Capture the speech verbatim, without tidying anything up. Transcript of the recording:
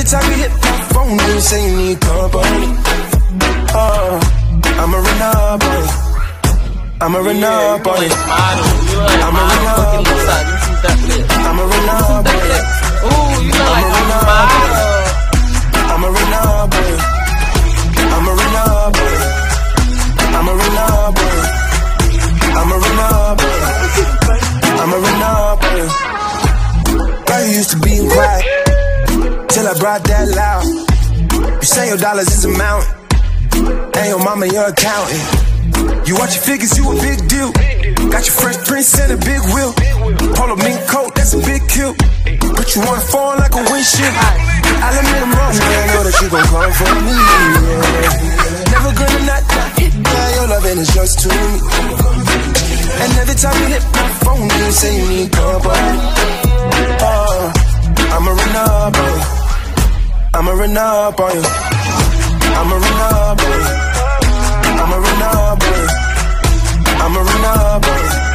every time you hit my phone, you say you need company. Uh, I'm a run up on you. I'm a run up on you. I'm a run up on you. I'm a run up on you. Ooh, you look like a model. I'm a run up on you. I'm a run up on you. I'm a run up on you. I'm a run up on you. I'm a run up on you. Girl, you used to being quiet till I brought that loud. You say your dollars is a mountain, and your mama your accountant. You watch your figures, you a big deal. Got your Fresh Prince and a big wheel. Polo mink coat, that's a big kill. But you wanna fall like a windshield. I'll admit I'm wrong, man, I know that you gon' come for me, yeah. Never gonna not, not hit, yeah, your loving is just to me. And every time you hit my phone, you say you need company. Uh, I'ma run up on you. I'ma run up on you. I'ma run up on you. I'ma run up on you. I'ma run up on you.